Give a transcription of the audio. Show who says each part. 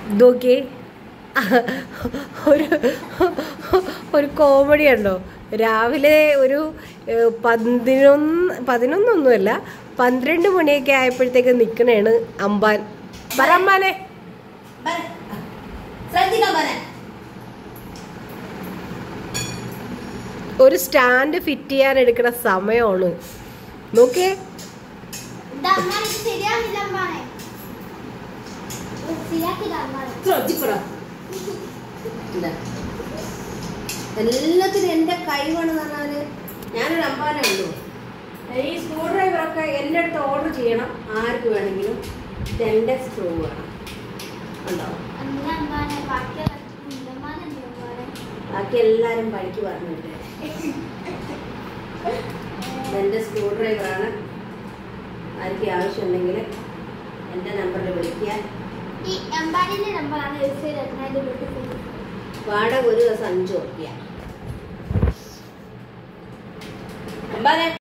Speaker 1: നോക്കിയേ, ഒരു കോമഡി ഉണ്ടോ? രാവിലെ ഒരു 11:11 12 മണിയൊക്കെ ആയപ്പോഴത്തേക്ക് നിൽക്കണേണ് അമ്പാൻ. അമ്പാനെ ഒരു സ്റ്റാൻഡ് ഫിറ്റ് ചെയ്യാൻ എടുക്കുന്ന സമയമാണ്. നോക്കിയേ, എല്ലാത്തിനും എന്റെ കഴിവാണെന്ന് പറഞ്ഞാല് ഞാനൊരു അമ്പാനേ ഉള്ളൂ. ഈ സ്ക്രൂ ഡ്രൈവറൊക്കെ എൻ്റെ അടുത്ത് ഓർഡർ ചെയ്യണം. ആർക്ക് വേണമെങ്കിലും എന്റെ സ്ക്രൂ വേണം. ഉണ്ടാവും. ബാക്കി എല്ലാരും പണിക്ക് പറഞ്ഞിട്ട് എന്റെ സ്ക്രൂ ഡ്രൈവറാണ്. ആർക്ക് ആവശ്യമുണ്ടെങ്കിൽ എന്റെ നമ്പറിൽ വിളിക്കുക. വാടക ഒരു ദിവസം 5 രൂപ.